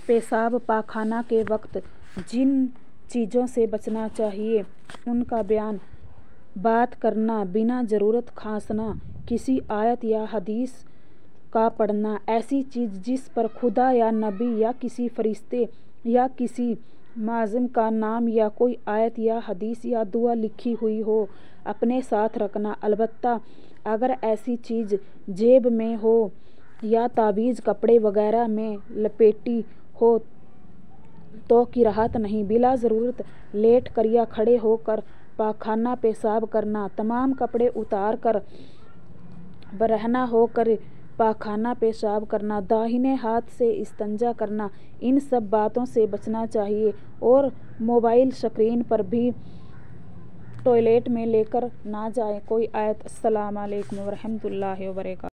पेशाब पाखाना के वक्त जिन चीज़ों से बचना चाहिए उनका बयान। बात करना, बिना ज़रूरत खांसना, किसी आयत या हदीस का पढ़ना, ऐसी चीज़ जिस पर खुदा या नबी या किसी फरिश्ते या किसी माज़िम का नाम या कोई आयत या हदीस या दुआ लिखी हुई हो, अपने साथ रखना। अलबत्ता अगर ऐसी चीज़ जेब में हो या तावीज़ कपड़े वगैरह में लपेटी हो तो किराहत नहीं। बिला ज़रूरत लेट कर या खड़े होकर पाखाना पेशाब करना, तमाम कपड़े उतार कर बरहना होकर पाखाना पेशाब करना, दाहिने हाथ से इस्तिंजा करना, इन सब बातों से बचना चाहिए। और मोबाइल स्क्रीन पर भी टॉयलेट में लेकर ना जाएं कोई आयत। अस्सलाम वालेकुम व रहमतुल्लाहि व बरकातहू।